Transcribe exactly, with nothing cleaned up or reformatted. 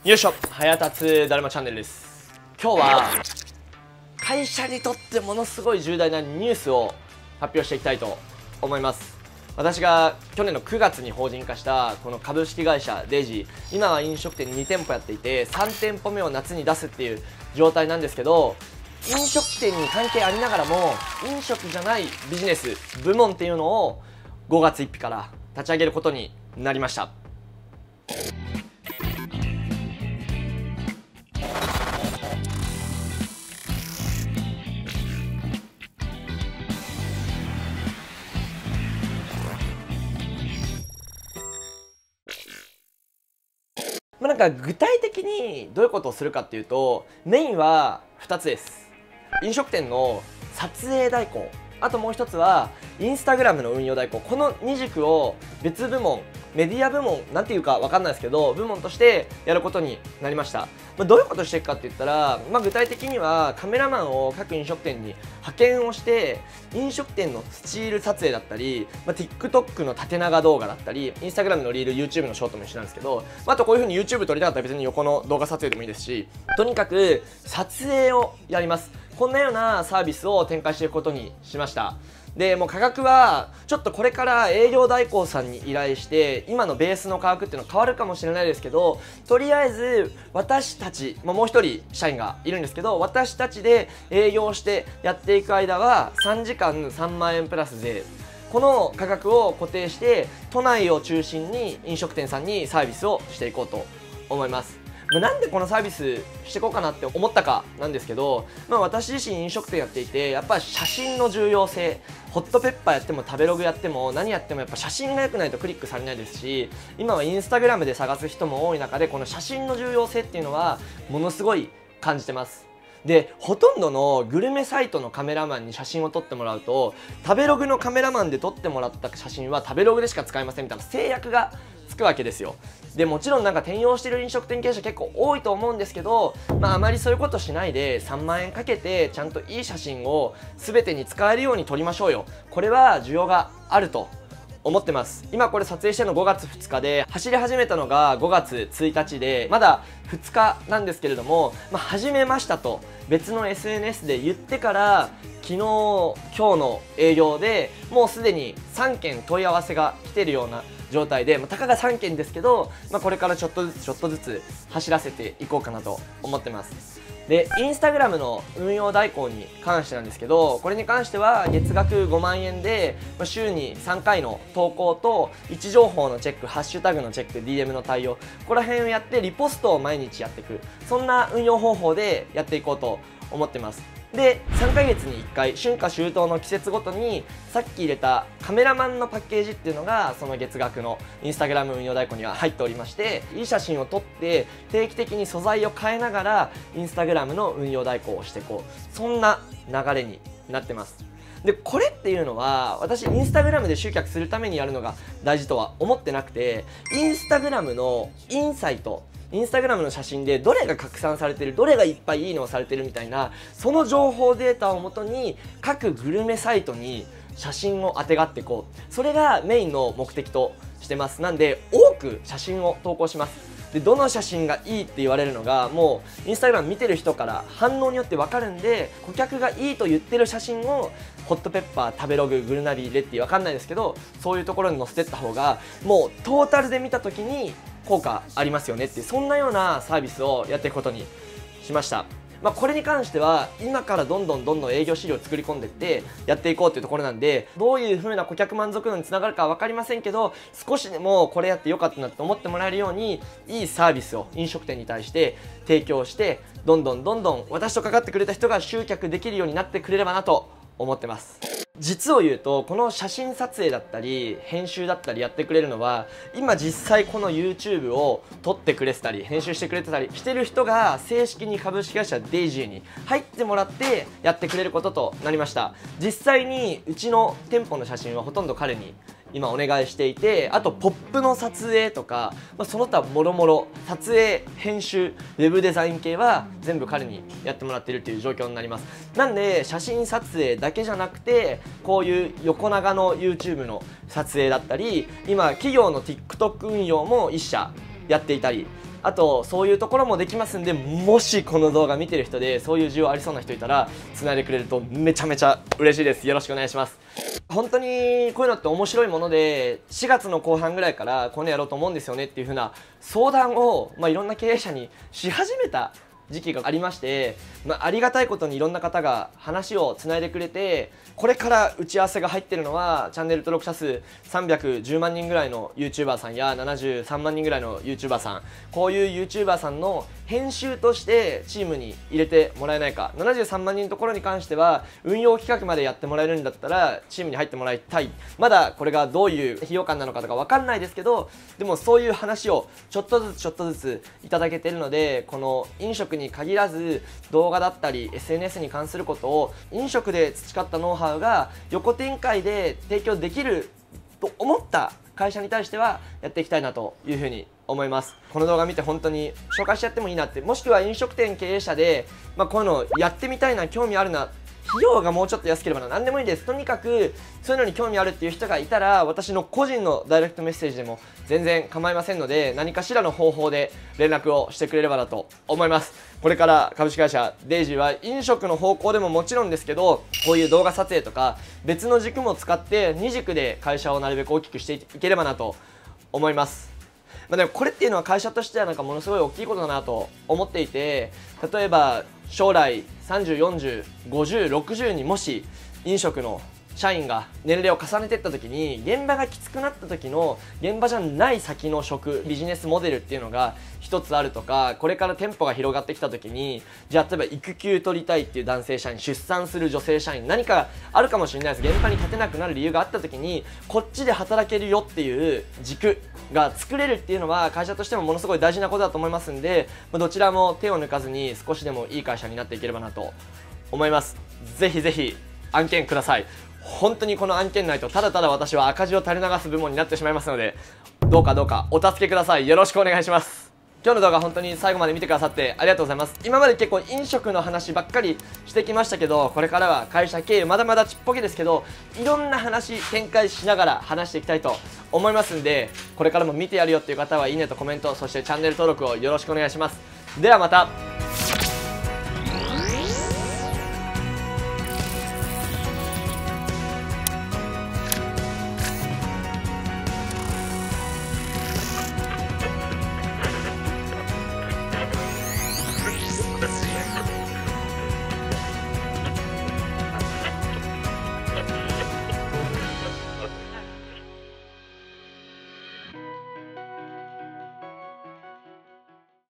よいしょ、早立つだるまチャンネルです。今日は会社にとってものすごい重大なニュースを発表していきたいと思います。私が去年のくがつに法人化したこの株式会社デイジー、今は飲食店にてんぽやっていてさんてんぽめを夏に出すっていう状態なんですけど、飲食店に関係ありながらも飲食じゃないビジネス部門っていうのをごがつついたちから立ち上げることになりました。まあなんか具体的にどういうことをするかっていうと、メインはふたつです。飲食店の撮影代行、あともうひとつはインスタグラムの運用代行、このに軸を別部門、メディア部門なんていうかわかんないですけど、部門としてやることになりました。まあ、どういうことしていくかって言ったら、まあ、具体的にはカメラマンを各飲食店に派遣をして、飲食店のスチール撮影だったり、まあ、TikTok の縦長動画だったり、Instagram のリール、YouTube のショートも一緒なんですけど、まあ、あとこういう風に YouTube 撮りたかったら別に横の動画撮影でもいいですし、とにかく撮影をやります。こんなようなサービスを展開していくことにしました。でもう価格はちょっとこれから営業代行さんに依頼して今のベースの価格っていうのは変わるかもしれないですけど、とりあえず私たち、まあ、もう一人社員がいるんですけど、私たちで営業してやっていく間はさんじかんさんまんえんプラス税、この価格を固定して都内を中心に飲食店さんにサービスをしていこうと思います。なんでこのサービスしていこうかなって思ったかなんですけど、まあ、私自身飲食店やっていてやっぱり写真の重要性、ホットペッパーやっても食べログやっても何やってもやっぱ写真が良くないとクリックされないですし、今はインスタグラムで探す人も多い中でこの写真の重要性っていうのはものすごい感じてます。でほとんどのグルメサイトのカメラマンに写真を撮ってもらうと、食べログのカメラマンで撮ってもらった写真は食べログでしか使えませんみたいな制約がつくわけですよ。でもちろんなんか転用してる飲食店経営者結構多いと思うんですけど、まああまりそういうことしないでさんまんえんかけてちゃんといい写真を全てに使えるように撮りましょうよ。これは需要があると思ってます。今これ撮影してるのごがつふつかで、走り始めたのがごがつついたちでまだふつかなんですけれども、まあ、始めましたと別の エスエヌエス で言ってから昨日今日の営業でもうすでにさんけん問い合わせが来てるような状態で、まあ、たかがさんけんですけど、まあ、これからちょっとずつちょっとずつ走らせていこうかなと思ってます。でインスタグラムの運用代行に関してなんですけど、これに関しては月額ごまんえんで、まあ、週にさんかいの投稿と位置情報のチェック、ハッシュタグのチェック、 ディーエム の対応、ここら辺をやってリポストを毎日やっていく、そんな運用方法でやっていこうと思ってます。でさんかげつにいっかい春夏秋冬の季節ごとにさっき入れたカメラマンのパッケージっていうのがその月額のインスタグラム運用代行には入っておりまして、いい写真を撮って定期的に素材を変えながらインスタグラムの運用代行をしていこう、そんな流れになってます。でこれっていうのは私インスタグラムで集客するためにやるのが大事とは思ってなくて、インスタグラムのインサイト、インスタグラムの写真でどれが拡散されてる、どれがいっぱいいいねをされてるみたいな、その情報データをもとに各グルメサイトに写真をあてがっていこう、それがメインの目的としてます。なんで多く写真を投稿します。でどの写真がいいって言われるのがもうインスタグラム見てる人から反応によって分かるんで、顧客がいいと言ってる写真をホットペッパー、食べログ、グルナビ、レッティ分かんないですけど、そういうところに載せてった方がもうトータルで見た時に効果ありますよねっていう、そんなようなサービスをやっていくことにしました。まあ、これに関しては今からどんどんどんどん営業資料を作り込んでいってやっていこうというところなんで、どういう風な顧客満足度につながるかは分かりませんけど、少しでもこれやってよかったなって思ってもらえるようにいいサービスを飲食店に対して提供して、どんどんどんどん私とかかってくれた人が集客できるようになってくれればなと思ってます。実を言うとこの写真撮影だったり編集だったりやってくれるのは、今実際この YouTube を撮ってくれてたり編集してくれてたりしてる人が正式に株式会社デイジーに入ってもらってやってくれることとなりました。実際にうちの店舗の写真はほとんど彼に今お願いしていて、あとポップの撮影とか、まあ、その他もろもろ撮影、編集、ウェブデザイン系は全部彼にやってもらっているという状況になります。なんで写真撮影だけじゃなくて、こういう横長の YouTube の撮影だったり、今企業の TikTok 運用もいっ社やっていたり、 あとそういうところもできますんで、もしこの動画見てる人でそういう需要ありそうな人いたらつないでくれるとめちゃめちゃ嬉しいです。よろしくお願いします。本当にこういうのって面白いもので、しがつの後半ぐらいからこういうのやろうと思うんですよねっていう風な相談を、まあ、いろんな経営者にし始めた時期がありまして、まあ、ありがたいことにいろんな方が話をつないでくれて、これから打ち合わせが入ってるのはチャンネル登録者数さんびゃくじゅうまんにんぐらいの YouTuber さんやななじゅうさんまんにんぐらいの YouTuber さん、こういう YouTuber さんの編集としてチームに入れてもらえないか。ななじゅうさんまんにんのところに関しては運用企画までやってもらえるんだったらチームに入ってもらいたい。まだこれがどういう費用感なのかとか分かんないですけど、でもそういう話をちょっとずつちょっとずついただけてるので、この飲食に限らず動画だったり エスエヌエス に関することを飲食で培ったノウハウが横展開で提供できると思った会社に対してはやっていきたいなというふうに思います。この動画見て本当に紹介しちゃってもいいなって、もしくは飲食店経営者で、まあ、こういうのやってみたいな、興味あるな、費用がもうちょっと安ければな、何でもいいです。とにかくそういうのに興味あるっていう人がいたら、私の個人のダイレクトメッセージでも全然構いませんので、何かしらの方法で連絡をしてくれればなと思います。これから株式会社デイジーは飲食の方向でももちろんですけど、こういう動画撮影とか別の軸も使ってに軸で会社をなるべく大きくしていければなと思います。まあ、でもこれっていうのは会社としてはなんかものすごい大きいことだなと思っていて、例えば将来さんじゅう、よんじゅう、ごじゅう、ろくじゅうにもし飲食の社員が年齢を重ねていった時に、現場がきつくなった時の現場じゃない先の職ビジネスモデルっていうのが一つあるとか、これから店舗が広がってきた時に、じゃあ例えば育休取りたいっていう男性社員、出産する女性社員、何かあるかもしれないです。現場に立てなくなる理由があった時にこっちで働けるよっていう軸が作れるっていうのは会社としてもものすごい大事なことだと思いますんで、どちらも手を抜かずに少しでもいい会社になっていければなと思います。ぜひぜひ案件ください。本当にこの案件ないとただただ私は赤字を垂れ流す部門になってしまいますので、どうかどうかお助けください。よろしくお願いします。今日の動画本当に最後まで見てくださってありがとうございます。今まで結構飲食の話ばっかりしてきましたけど、これからは会社経営まだまだちっぽけですけど、いろんな話展開しながら話していきたいと思いますんで、これからも見てやるよっていう方はいいねとコメント、そしてチャンネル登録をよろしくお願いします。ではまた。